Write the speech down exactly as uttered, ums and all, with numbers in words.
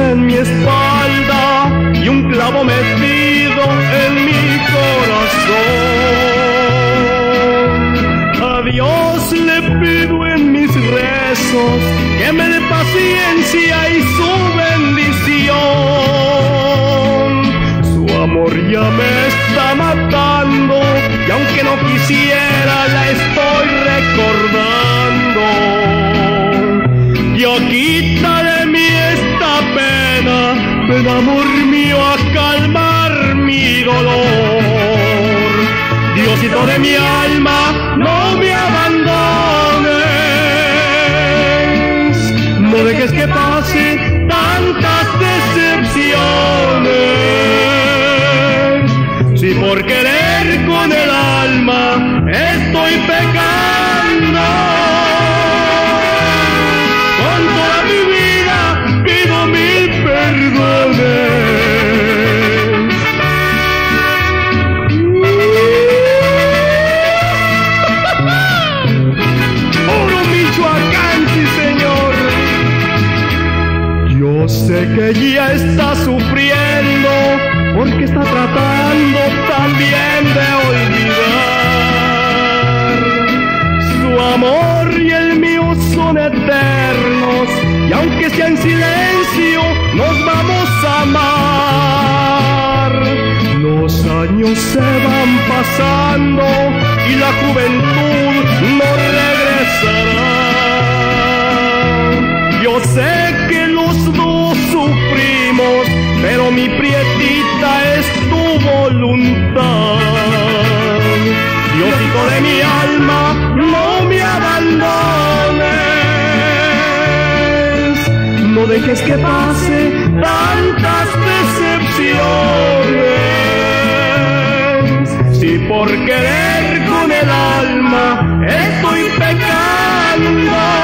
en mi espalda y un clavo metido en mi corazón. A Dios le pido en mis rezos que me dé paciencia y su bendición. Su amor ya me está matando y aunque no quisiera la estoy recordando. Dios, quita de mí esta pena, ven amor mío a calmar mi dolor. Diosito de mi alma, no me abandones, no dejes que pase tantas decepciones. Si por querer con el alma estoy pecando, con toda mi vida pido mil perdones. Puro Michoacán, sí señor. Yo sé que ella está sufriendo porque está tratando también de olvidar. Su amor y el mío son eternos y aunque sea en silencio nos vamos a amar. Los años se van pasando y la juventud no regresará. Yo sé que los dos sufrimos, pero mi prietita es tu voluntad. Diosito de mi alma, no me abandones, no dejes que pase tantas decepciones. Si por querer con el alma estoy pecando,